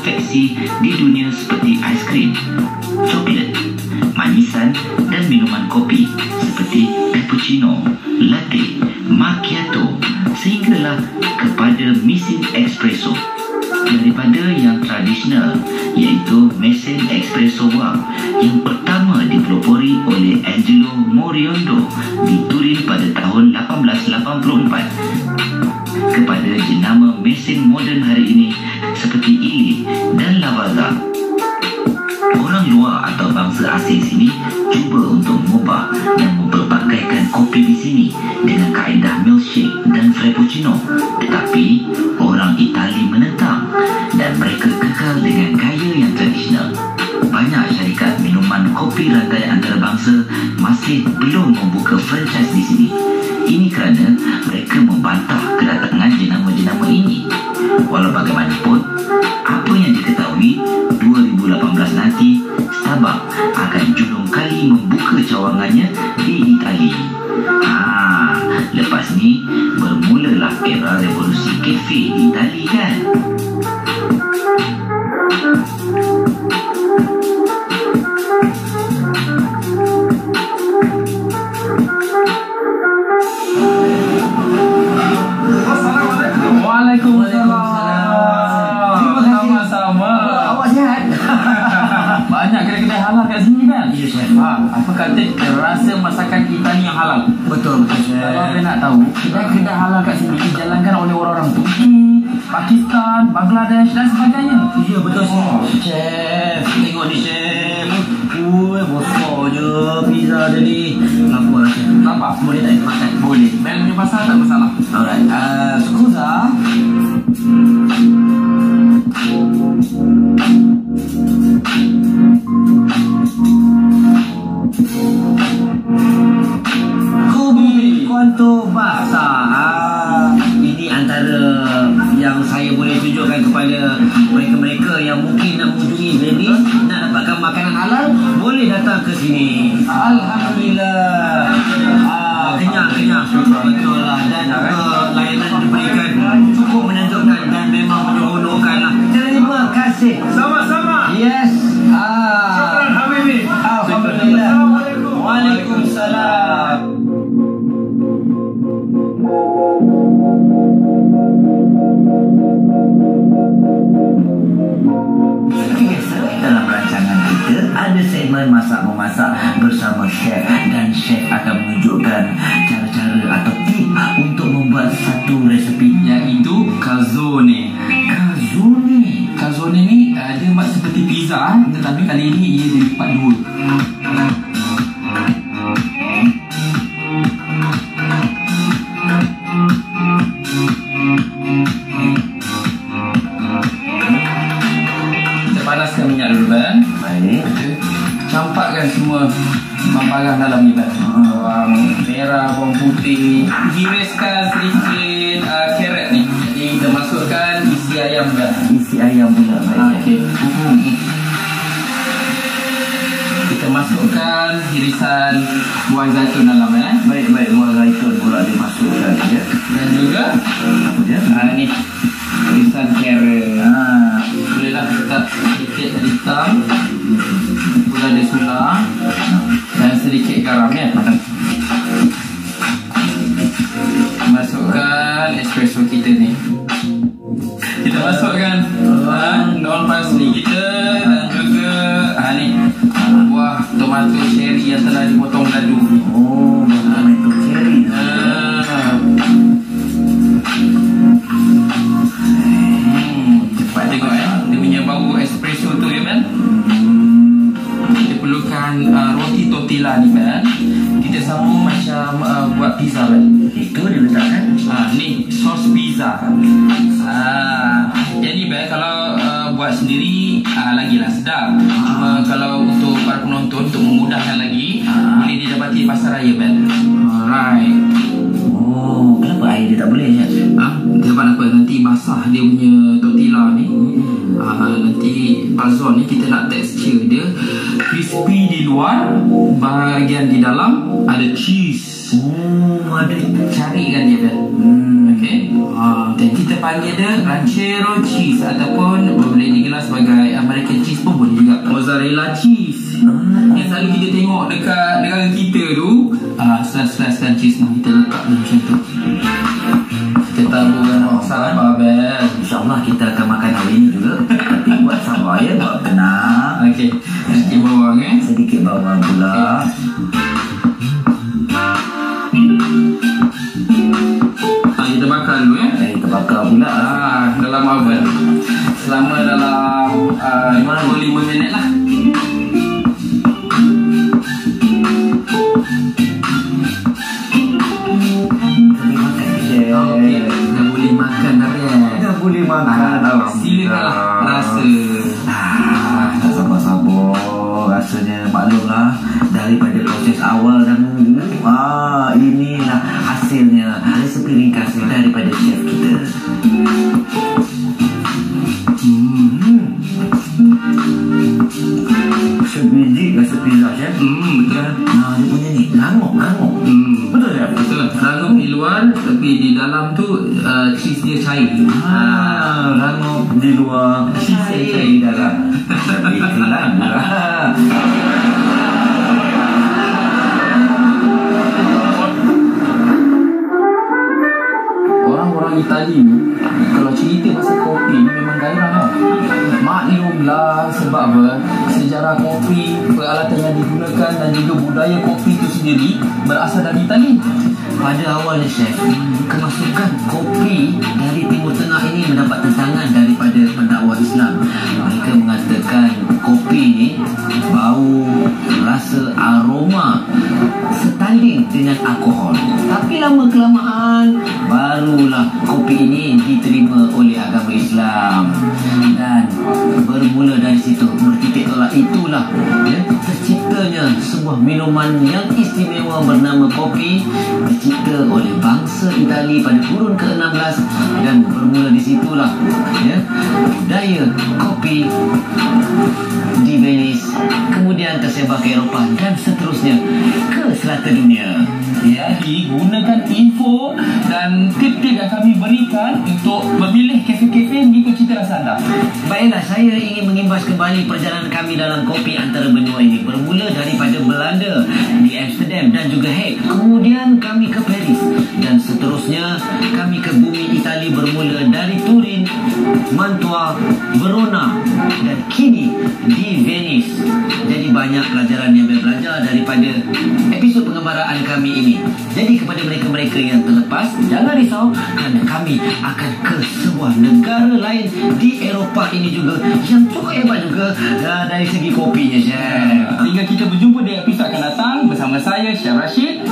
konveksi di dunia seperti aiskrim, coklat, manisan dan minuman kopi seperti cappuccino, latte, macchiato sehinggalah kepada mesin espresso. Daripada yang tradisional iaitu mesin espresso wang yang pertama dipelopori oleh Angelo Moriondo di Turin pada tahun 1884 kepada jenama mesin moden hari ini seperti Illy dan Lavazza. Orang luar atau bangsa asing sini cuba untuk mengubah dan mempelbagaikan kopi di sini dengan kaedah milkshake dan frappuccino, tetapi orang Itali menentang dan mereka kekal dengan gaya yang tradisional. Banyak syarikat minuman kopi rantai antarabangsa masih belum membuka franchise di sini. Ini kerana mereka membantah kedatangan jenama-jenama ini. Walau bagaimanapun, apa yang diketahui 2018 nanti Starbucks akan julung kali membuka cawangannya di Itali. Lepas ni bermulalah era revolusi kafe di Itali kan. Banyak kedai-kedai halal kat sini kan? Ya, Chef. Apa kata rasa masakan Itali yang halal? Betul, Chef. Kalau anda nak tahu, kedai-kedai halal kat sini dijalankan oleh orang-orang Turki, Pakistan, Bangladesh dan sebagainya. Ya, betul, Chef. Chef, tengok ni, Chef. Bosor je pizza jadi. Lapar, Chef. Nampak? Boleh tak makan? Boleh. Bel punya pasal tak masalah. Alright. Scusa. Quanto basa. Ini antara yang saya boleh tunjukkan kepada mereka-mereka yang mungkin nak mengunjungi Venice, nak dapatkan makanan halal, boleh datang ke sini. Alhamdulillah. Kenyang. Betul lah. Dan layanan diberikan cukup menentukan dan memang menyeronokkan lah. Terima kasih. Sama-sama. Yes. Syukran Habibi. Alhamdulillah. Assalamualaikum. Waalaikumsalam. Biasa dalam rancangan kita ada segmen masak-memasak bersama chef, dan chef akan menunjukkan cara-cara atau tip untuk membuat satu resepi Iaitu calzone. Calzone ni dia buat seperti pizza, tetapi kali ini ia dilipat dua. Kita panaskan minyak dulu kan. Baik. Campakkan semua barang dalam ni kan. Bawang merah, bawang putih. Hiriskan sedikit carrot ni. Jadi kita masukkan isi ayam kan. Isi ayam pula. Okey. Kita masukkan irisan buah zaitun dalam Baik, buah zaitun pula dimasukkan ya. dan juga Apa dia? ni irisan carrot. Bolehlah letak sedikit hitam, gula de sula dan sedikit garam ya. Masukkan espresso kita ni. Kita masukkan daun parsley kita dan juga ni buah tomato cherry yang telah dipotong ladu ni. Tomato cherry. Cepat tengok dia punya bau espresso tu ya kan. Kita perlukan roti tortilla ni kan. Kita sambung macam buat pizza kan. Itu diletakkan. Ni sos pizza. Jadi kalau buat sendiri lagilah sedap. Cuma kalau untuk para penonton, untuk memudahkan lagi, boleh didapati di pasar raya kan. Alright. Kenapa air dia tak boleh ya? Sebab apa? Nanti basah dia punya tortilla ni. Nanti calzone ni kita nak tekstur dia crispy di luar, bahagian di dalam ada cheese. Ada. Carikan dia Ben. Okey. Dan kita panggil dia ranchero cheese ataupun boleh digelar sebagai American cheese pun boleh juga, mozzarella cheese. Yang selalu kita tengok dekat negara kita tu, slice dan cheese ni kita letak macam tu. Kita taburkan sabar Ben. InsyaAllah kita akan makan hari ini juga. Tapi buat sabar ya, buat tenang. Okey. Sedikit bawang Sedikit bawang pula. Kita bakar dulu ya. Kita bakar pula. Dalam oven selama dalam 55 minit lah. Okey, dah boleh makan dah Ben. Dah boleh makan. Silakanlah rasa. Tak sabar-sabar. Rasanya maklumlah, daripada proses awal dan menunggu. Inilah hasilnya. Resepi ringkas daripada chef kita. Sebiji rasa pizza chef. Betul. Dia punya ni langok. Betul tak? Betul. Langok di luar tapi di dalam tu cheese dia cair. Langok di luar, cheese cair di dalam. Tapi kelan. Orang-orang Itali ni kalau cerita pasal kopi ni memang gairah tau. Maklumlah sebab apa, sejarah kopi, peralatan yang digunakan dan juga budaya kopi itu sendiri berasal dari Itali. Pada awalnya chef, kemasukan kopi dari Timur Tengah ini mendapat tentangan daripada pendakwa Islam. Mereka mengatakan kopi ni bau, rasa, aroma setanding dengan alkohol. Tapi lama kelamaan barulah kopi ini diterima oleh agama Islam. Dan bermula dari situ, bertitik tolak itulah terciptanya sebuah minuman yang istimewa bernama kopi, tercipta oleh bangsa Itali pada kurun ke-16 dan bermula di situlah budaya kopi di Venice, kemudian tersebar ke Eropah dan seterusnya ke selatan dunia. Jadi gunakan info dan tip-tip yang kami berikan untuk memilih kafe-kafe mengikut cita rasa anda. Baiklah, saya ingin mengimbas kembali perjalanan kami dalam kopi antara benua ini. Bermula daripada Belanda di Amsterdam dan juga Hague. Kemudian kami ke Paris dan seterusnya kami ke bumi Itali bermula dari Turin, Mantua, Verona dan kini di Venice. Jadi banyak pelajaran yang saya belajar daripada episod pengembaraan kami ini. Jadi kepada mereka-mereka yang terlepas, jangan risau kerana kami akan ke sebuah negara lain di Eropah ini juga yang cukup hebat juga dari segi kopinya, Chef. Sehingga kita berjumpa di episod akan datang bersama saya, Chef Rashid.